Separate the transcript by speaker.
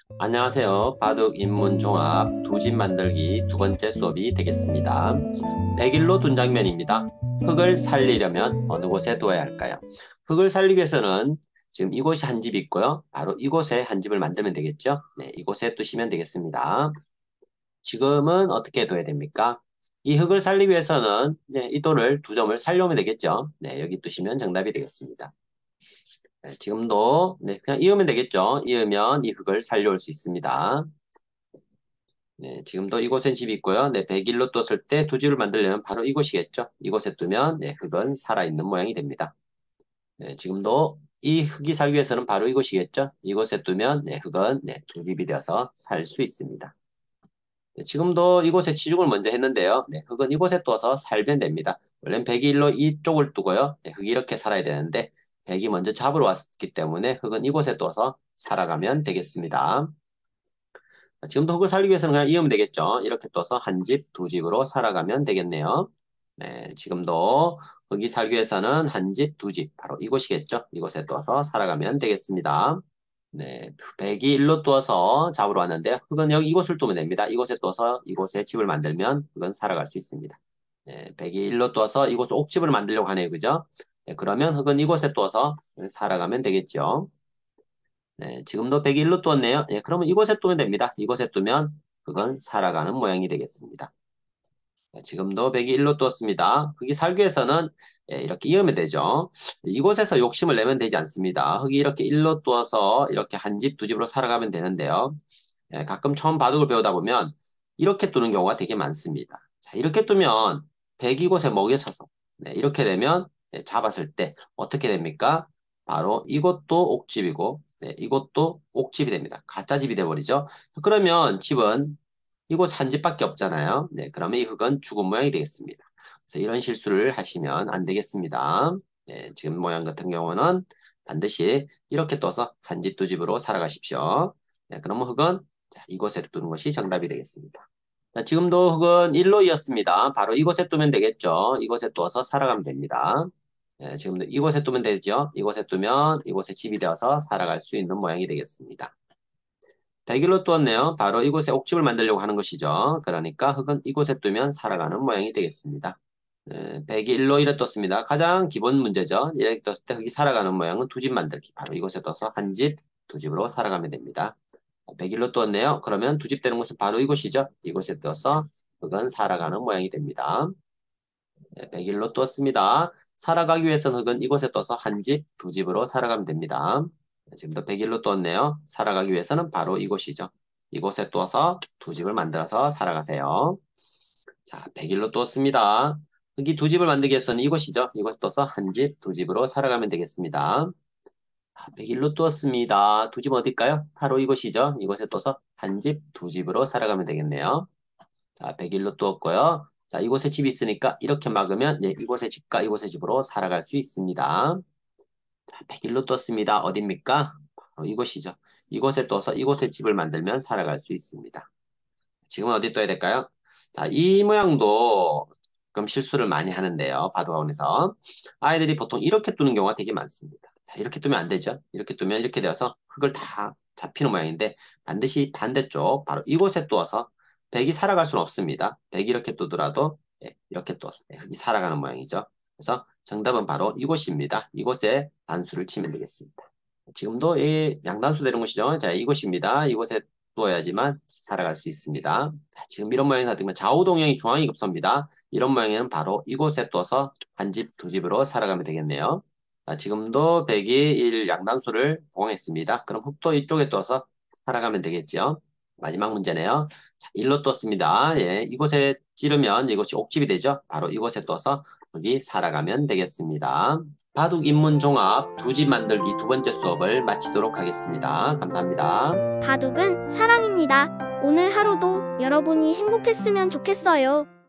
Speaker 1: 안녕하세요. 바둑 입문 종합 두 집 만들기 두 번째 수업이 되겠습니다. 101로 둔 장면입니다. 흙을 살리려면 어느 곳에 두어야 할까요? 흙을 살리기 위해서는 지금 이곳이 한 집이 있고요. 바로 이곳에 한 집을 만들면 되겠죠. 네, 이곳에 두시면 되겠습니다. 지금은 어떻게 둬야 됩니까? 이 흙을 살리기 위해서는 이 돌을 두 점을 살려오면 되겠죠. 네, 여기 두시면 정답이 되겠습니다. 네, 지금도 그냥 이으면 되겠죠. 이으면 이 흙을 살려올 수 있습니다. 네, 지금도 이곳엔 집이 있고요. 네, 101로 뒀을 때 두 집을 만들려면 바로 이곳이겠죠. 이곳에 두면 네, 흙은 살아있는 모양이 됩니다. 네, 지금도 이 흙이 살기 위해서는 바로 이곳이겠죠. 이곳에 두면 네, 흙은 네, 두 집이 되어서 살 수 있습니다. 네, 지금도 이곳에 치중을 먼저 했는데요. 네, 흙은 이곳에 둬서 살면 됩니다. 원래는 101로 이쪽을 두고요. 네, 흙이 이렇게 살아야 되는데 100이 먼저 잡으러 왔기 때문에 흙은 이곳에 둬서 살아가면 되겠습니다. 지금도 흙을 살리기 위해서는 그냥 이으면 되겠죠. 이렇게 떠서 한 집, 두 집으로 살아가면 되겠네요. 네, 지금도 흙이 살기 위해서는 한 집, 두 집, 바로 이곳이겠죠. 이곳에 떠서 살아가면 되겠습니다. 네, 백이 일로 떠서 잡으러 왔는데 흙은 여기 이곳을 두면 됩니다. 이곳에 떠서 이곳에 집을 만들면 흙은 살아갈 수 있습니다. 네, 백이 일로 떠서 이곳에 옥집을 만들려고 하네요. 그죠? 네, 그러면 흙은 이곳에 떠서 살아가면 되겠죠. 네, 지금도 101로 떴네요. 예, 그러면 이곳에 두면 됩니다. 이곳에 두면 그건 살아가는 모양이 되겠습니다. 네, 지금도 101로 떴습니다. 흙이 살기 위해서는 이렇게 이으면 되죠. 이곳에서 욕심을 내면 되지 않습니다. 흙이 이렇게 1로 떠서 이렇게 한 집, 두 집으로 살아가면 되는데요. 가끔 처음 바둑을 배우다 보면 이렇게 두는 경우가 되게 많습니다. 자, 이렇게 두면 100이곳에 먹여쳐서 이렇게 되면 잡았을 때 어떻게 됩니까? 바로 이것도 옥집이고 이것도 옥집이 됩니다. 가짜 집이 돼버리죠. 그러면 집은 이곳 한 집밖에 없잖아요. 네, 그러면 이 흙은 죽은 모양이 되겠습니다. 그래서 이런 실수를 하시면 안 되겠습니다. 네, 지금 모양 같은 경우는 반드시 이렇게 떠서 한 집, 두 집으로 살아가십시오. 네, 그러면 흙은 자, 이곳에 두는 것이 정답이 되겠습니다. 자, 지금도 흙은 1로 이었습니다. 바로 이곳에 두면 되겠죠. 이곳에 두어서 살아가면 됩니다. 네, 지금도 이곳에 두면 되죠. 이곳에 두면 이곳에 집이 되어서 살아갈 수 있는 모양이 되겠습니다. 100일로 두었네요. 바로 이곳에 옥집을 만들려고 하는 것이죠. 그러니까 흙은 이곳에 두면 살아가는 모양이 되겠습니다. 101로 이래 떴습니다. 가장 기본 문제죠. 이렇게 떴을 때 흙이 살아가는 모양은 두 집 만들기. 바로 이곳에 떠서 한 집, 두 집으로 살아가면 됩니다. 101로 떴네요. 그러면 두 집 되는 곳은 바로 이곳이죠. 이곳에 떠서 흙은 살아가는 모양이 됩니다. 101로 떴습니다. 살아가기 위해서는 흙은 이곳에 떠서 한 집, 두 집으로 살아가면 됩니다. 지금도 101로 떴네요. 살아가기 위해서는 바로 이곳이죠. 이곳에 떠서 두 집을 만들어서 살아가세요. 자, 101로 떴습니다. 흙이 두 집을 만들기 위해서는 이곳이죠. 이곳에 떠서 한 집, 두 집으로 살아가면 되겠습니다. 101로 떴습니다. 두 집 어딜까요? 바로 이곳이죠. 이곳에 떠서 한 집, 두 집으로 살아가면 되겠네요. 자, 101로 떴고요. 자, 이곳에 집이 있으니까 이렇게 막으면 이곳의 집과 이곳의 집으로 살아갈 수 있습니다. 자, 101로 떴습니다. 어딥니까? 바로 이곳이죠. 이곳에 떠서 이곳에 집을 만들면 살아갈 수 있습니다. 지금은 어디 떠야 될까요? 자, 이 모양도 조금 실수를 많이 하는데요. 바둑학원에서. 아이들이 보통 이렇게 두는 경우가 되게 많습니다. 자, 이렇게 두면 안 되죠. 이렇게 두면 이렇게 되어서 흙을 다 잡히는 모양인데 반드시 반대쪽 바로 이곳에 두어서 백이 살아갈 수는 없습니다. 백이 이렇게 두더라도 이렇게 두어서 흙이 살아가는 모양이죠. 그래서 정답은 바로 이곳입니다. 이곳에 단수를 치면 되겠습니다. 지금도 이 양단수 되는 곳이죠. 자, 이곳입니다. 이곳에 두어야지만 살아갈 수 있습니다. 자, 지금 이런 모양이 나타나면 좌우동형이 중앙이 급소입니다. 이런 모양에는 바로 이곳에 둬서 한 집, 두 집으로 살아가면 되겠네요. 자, 지금도 101 양단수를 공항했습니다. 그럼 흙도 이쪽에 둬서 살아가면 되겠죠. 마지막 문제네요. 자, 1로 떴습니다. 예, 이곳에 찌르면 이곳이 옥집이 되죠. 바로 이곳에 둬서 여기 살아가면 되겠습니다. 바둑 입문 종합 두 집 만들기 두 번째 수업을 마치도록 하겠습니다. 감사합니다.
Speaker 2: 바둑은 사랑입니다. 오늘 하루도 여러분이 행복했으면 좋겠어요.